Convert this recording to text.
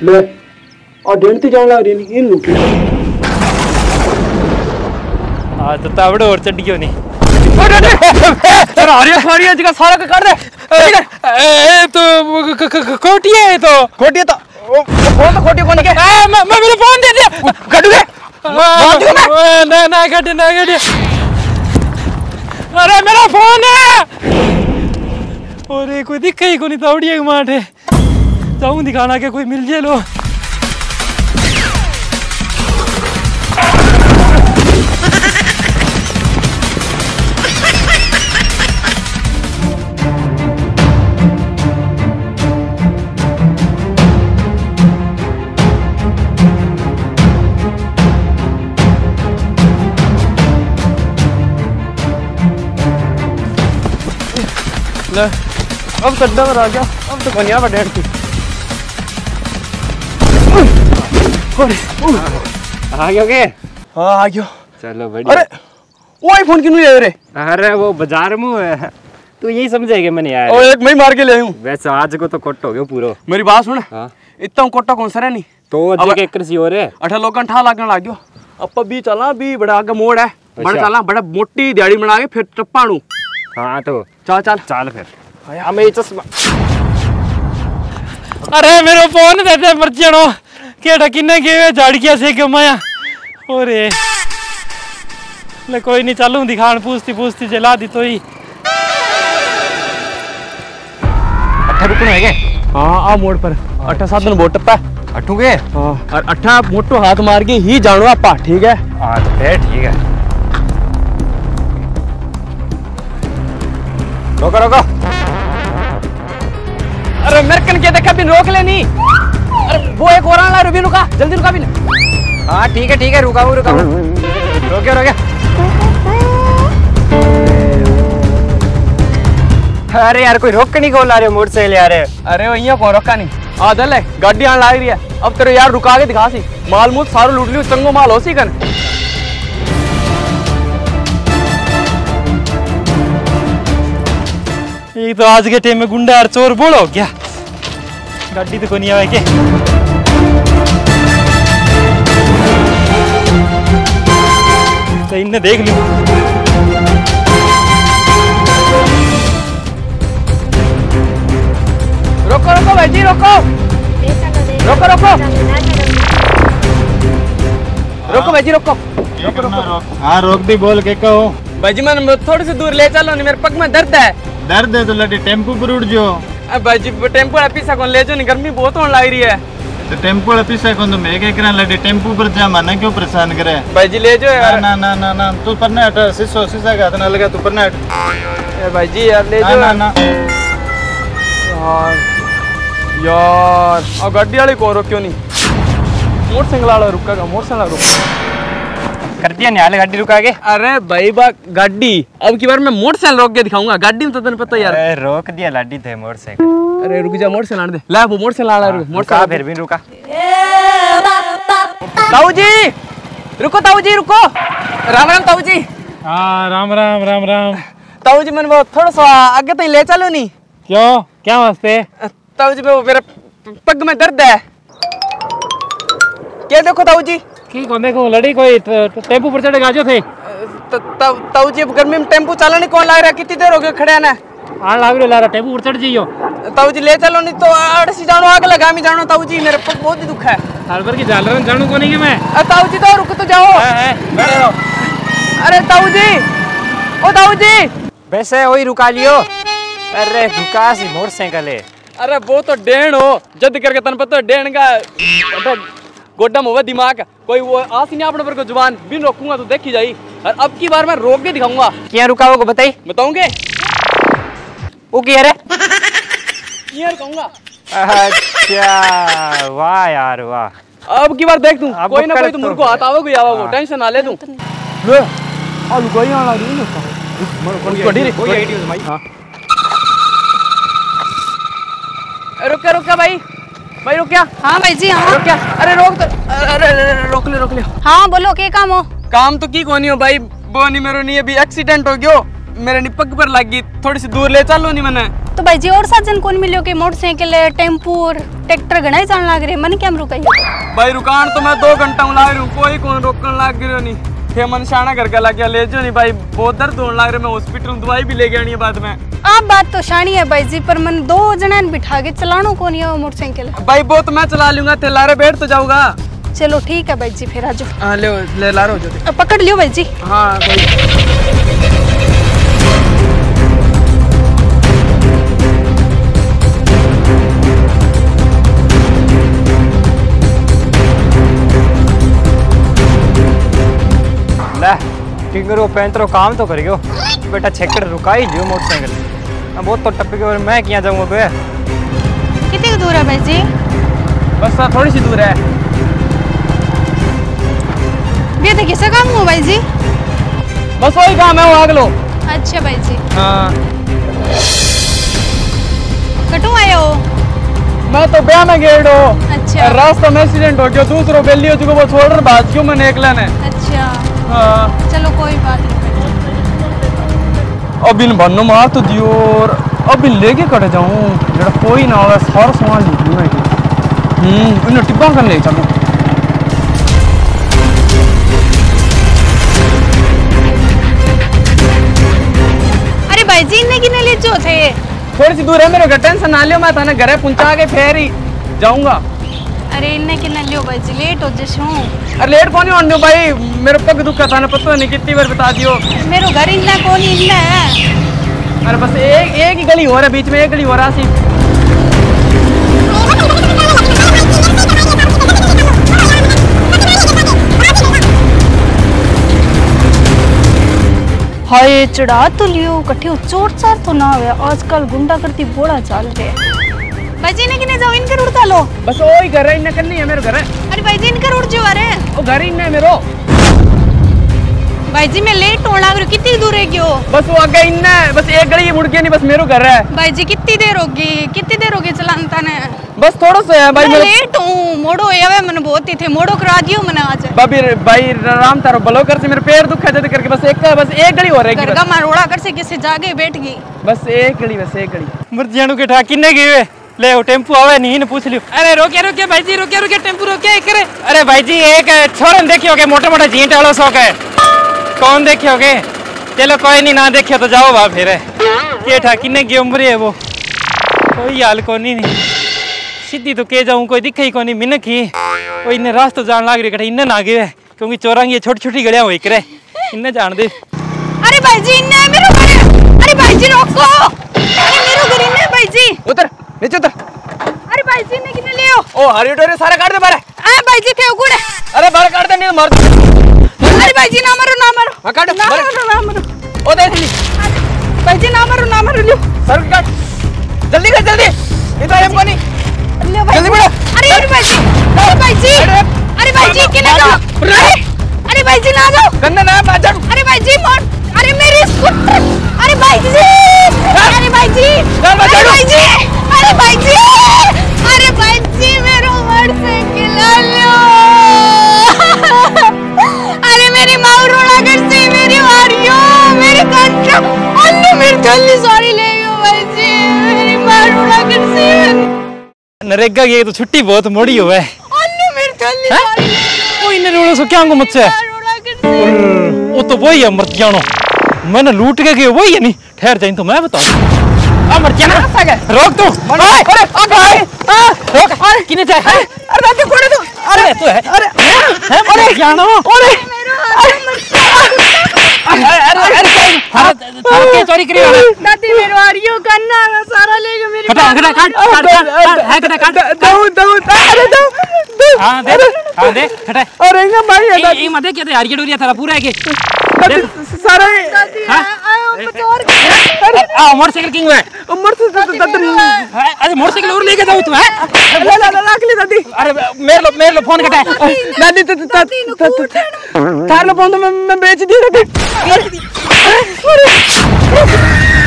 ले और डेंटी जाने लग रही नहीं इन लुकी आज तो तावड़े और चढ़ गयो नहीं सारी जगह सारा का कर दे तो खोटी है तो खोटी तो फोन तो खोटी कौन के मैं मेरे फोन दे दे गड्ढू के ना ना गड्ढे अरे मेरा फोन है और कोई दिखा ही कोनी तावड़िया के माठ है जाऊं दिखाना के कोई मिल जाए लो अब गड्ढा में आ गया अब तो बनिया पर डेढ़ थी आ गयो के हाँ आ गयो चलो बढ़िया। अरे वो आईफोन क्यों नहीं ले रे अरे वो बाजार में है तू यही समझेगा मैंने यार और एक मैं मार के ले आऊं वैसे आज को तो कोट हो गयो पूरो। मेरी बात सुन हाँ इतना कोटा कौन सा रे नहीं तो अजय के कृषि हो रे 8 लोग ठा लागन लाग गयो अब भी चला भी बड़ा आगे मोड़ है बड़ा चला बड़ा मोटी दिहाड़ी बना के फिर टप्पाणू हाँ तो चल चल चल फिर हमें चश्मा अरे मेरे फोन दे दे मर जानो केड़ा किन्ने के झाड़किया से के माया ओरे ले कोई नहीं चालू दिखान पूछती जला दी तो ही अच्छा रुकना है के हाँ आ मोड़ पर 8-7 दिन बोट टप्पा अठू के हाँ और 8 मोटो हाथ मार के ही जानो आपा ठीक है हाँ तो फिर ठीक है रोको रोको अरे मेरे कन के देखा भी रोक ले नहीं अरे वो एक और ला रुबी रुका जल्दी रुका भी हाँ ठीक है रुका रोके अरे यार कोई रोक नहीं खोल रहे मोटरसाइकिल यार अरे वो यहाँ कौन रोका नहीं आ दल है गाड़ी आने लग रही है अब तेरे यार रुका के दिखा सी माल मूल सारो लूट लियो चंगो माल हो सी कन ये तो आज के टाइम में गुंडा और चोर बोल हो गया गाड़ी तो कोनी आवे के तो इन्हें देख लियो रोको भाई जी रोको भाई जी रोको हाँ रोक दी बोल के कहो भाई जी मैं थोड़ी सी दूर ले चलो नहीं मेरे पग में दर्द है दर्द है तो लड़ी टेम्पू पर उठ जो भाई जी टेम्पो पीछा कौन ले जाओ नहीं गर्मी बहुत होने लग रही है तो टेम्पू पीछा कौन तो मैं क्या लड़ी टेम्पू पर जा माना क्यों परेशान करे भाई जी ले जाओ यार ना तू पर हट शीशा का हाथ ना लगा तू पर हट भाई जी यार ले जाओ ना यार और गाड़ी वाले को रोक क्यों नहीं मोटरसाइकिल वाला रुका मोटरसाइकिल रुका कर दिया निहाल गाड़ी रुका के अरे भाई बा गाड़ी अब की बार मैं मोटरसाइकिल रोक के दिखाऊंगा गाड़ी में तो तने पता यार अरे रोक दिया लाडी थे मोटरसाइकिल अरे रुक जा मोटरसाइकिल आने दे ला वो मोटरसाइकिल आ रहा है मोटरसाइकिल फिर भी रुका ताऊ जी रुको राम राम ताऊ जी हाँ राम ताऊ जी मैंने वो थोड़ा सा आगे तक ले चलो नहीं क्यों क्या वास्ते ताऊ जी वो मेरे पग में दर्द है क्या देखो ताऊ जी की कौन देखो लड़ी कोई टेम्पू पर चढ़े गाजो थे ताऊ जी गर्मी में टेम्पू चलाने कौन लग रहा है कितनी देर हो गई खड़े ना आन लाग रे लारा टेम्पू पर चढ़ जाइयो ताऊ जी ले चलो नहीं तो आड़सी जानो आग लगामी जानो ताऊ जी मेरे पग बहुत ही दुख है साल भर की झालर में जानू को नहीं कि मैं ताऊ जी तो रुक तो जाओ अरे ताऊ जी ओ ताऊ जी वैसे वही रुका लियो अरे रुका सी मोटरसाइकिल है अरे वो तो डेढ़ हो जद करके तन पता डेढ़ का गोड्डा में हुआ दिमाग कोई वो आस ही नहीं अपने पर को जुबान बिन रोकूंगा तो देखी जाई और अब की बार मैं रोक के दिखाऊंगा क्या रुका वो को बताऊंगे वो क्या रे ये कहूंगा अच्छा वाह यार वाह अब की बार देख तू कोई ना कोई तो मुझको हाथ आवे कोई आवे टेंशन ना ले तू ले आ लुगाई आना रही है कोई आईडी है भाई हां रुक भाई रुक क्या हाँ भाई जी हाँ रुक क्या अरे रोक तो अरे रोक ले हाँ बोलो के काम हो काम तो की कोनी हो भाई वो नहीं मेरे नहीं अभी एक्सीडेंट हो गयो मेरे नहीं पग पर लग गई थोड़ी सी दूर ले चलो नहीं मैंने तो भाई जी और साधन कौन मिलो के मोटरसाइकिल टेम्पू और ट्रैक्टर घना ही चलने लग रहे मन क्या रुकाइए भाई रुकान तो मैं 2 घंटा लाग रही हूँ कोई कौन रोकने लग रही नहीं फिर मन शाना करके लग गया ले जो नहीं भाई बहुत दर्द होने लग रहा मैं हॉस्पिटल में दवाई भी ले गया नहीं बाद में आप बात तो शानी है भाई जी पर मन 2 जना बिठा के चलानो कौन है मोटरसाइकिल भाई वो तो मैं चला लूंगा थे लारे बैठ तो जाऊंगा चलो ठीक है भाई जी फिर आजो हाँ ले ला रहा हो पकड़ लियो भाई जी हाँ किंगरो पैंतरो काम तो करियो बेटा छेकड़ रुका ही लियो मोटरसाइकिल अब वो तो टप्पे के और मैं क्या जाऊंगा बे कितनी दूर है भाई जी बस थोड़ी सी दूर है ये तो किसका काम हो भाई जी बस वही काम है वो आग लो अच्छा भाई जी हाँ कटू आए हो मैं तो ब्याह में गेड़ हो अच्छा रास्ता में एक्सीडेंट हो गया दूसरो बेली हो चुका वो छोड़ रहा बात क्यों मैंने एक लेने अच्छा हाँ चलो कोई बात नहीं अब इन भन्नो मार तो दियो और अब लेके कट जाऊं जरा कोई ना होगा सारा सामान ले लूं मैं इन टिब्बा कर ले चलो अरे भाई जी इन्हें किने ले जो थे थोड़ी सी दूर है मेरे घर टेंशन ना लियो मैं थाने घरे पहुंचा के फिर ही जाऊंगा अरे इन्हें किने लियो भाई जी लेट हो जशूं अरे लेट कौन होने भाई मेरे पग दुखा था ना पता नहीं कितनी बार बता दियो मेरो घर इन्ना कौन इन्ना है अरे बस एक ही गली हो रहा है बीच में एक गली हो रहा सी हाय चढ़ा तो लियो कठियो चोट चार तो ना हुआ आजकल गुंडा करती बोड़ा चाल रहे भाई जी ने किने जाओ इनकर उड़ता लो बस वही घर है इन्हें करनी है मेरे घर है अरे भाई जी इनकर उड़ जो अरे वो घर ही इन्हें मेरो भाई जी मैं लेट होने लग रही हूँ कितनी दूर है क्यों बस वो आगे इन्हें बस एक गली मुड़ के नहीं बस मेरो घर है भाई जी कितनी देर होगी चलानता ने बस थोड़ा सा है भाई मैं लेट हूँ मोड़ो ये मन बहुत ही थे मोड़ो करा दियो मैंने आज भाई राम तारो भलो कर से मेरे पैर दुखा जाते करके बस एक गली हो रही है घर मारोड़ा कर से किसी जागे बैठ गई बस एक गली मर्जियाणु के ठा किन्ने गए ले वो टेम्पू आवे नहीं ने पूछ लियो अरे रोके भाई जी रोके टेम्पू रोके करे अरे भाई जी एक छोरन देखियोगे मोटा जींट वाला शौक है कौन देखियोगे चलो कोई नहीं ना देखियो तो जाओ बा फिर के ठा किन्ने की उम्र है वो कोई हाल कोनी नहीं सीधी तो के जाऊं कोई दिखे ही कोनी मिनक ही कोई इन्हें रास्ता जान लाग रही कटे इन्हें ना गए क्योंकि चोरांगी छोटी छोटी गलियां हुई करे इन्हें जान दे अरे भाई जी इन्हें मेरो घर अरे भाई जी रोको अरे मेरो घर इन्हें भाई जी उतर नीचे उतर अरे भाई जी ने किने लियो ओ हरी डोरे सारा काट दे बारे आ भाई जी थे उगुड़े अरे बाहर काट दे नहीं तो मार दे अरे भाई जी ना मारो हां काट ना मारो ओ दे ली भाई जी ना मारो लियो सर काट जल्दी कर जल्दी इधर हम कोनी ले भाई जल्दी बढ़ो अरे भाई जी अरे भाई जी किने जाओ अरे भाई जी ना जाओ गंदा ना बाजर अरे भाई जी मोर अरे मेरी स्कूटर अरे भाई जी अरे भाई जी अरे भाई जी अरे भाई जी अरे भाई जी मेरो मोटरसाइकिल लो अरे मेरी माँ रोना करती मेरी वारियो मेरी कंचा अन्नू मेरी जल्दी सॉरी ले गयो भाई जी मेरी माँ रोना करती नरेगा की तो छुट्टी बहुत मोड़ी हुआ है अन्नू मेरी जल्दी सॉरी ले कोई ने रोलो सो क्या को मुझसे रोना करती वो तो वही है मर्जियाणु मैंने लूट के गए वही है नहीं ठहर जाए तो मैं बता दूं मर्जियाणु रोक तू रोक किने जाए अरे दादी कोड़े तू अरे तू है अरे मर्जियाणु अरे के चोरी करी दादी मेरो आरियो कन्ना सारा लेके मेरी हटा काट दो अरे दो हां दे हटा अरे ना भाई ये मत क्या यार ये डोरिया थारा पूरा है के सारा आयो बतौर आ मोटरसाइकिल किंग है अरे मोटरसाइकिल और लेके जाओ तू है ला के ले दादी अरे मेरे लो फोन कटा दादी थार लो फोन तो मैं बेच दिया दादी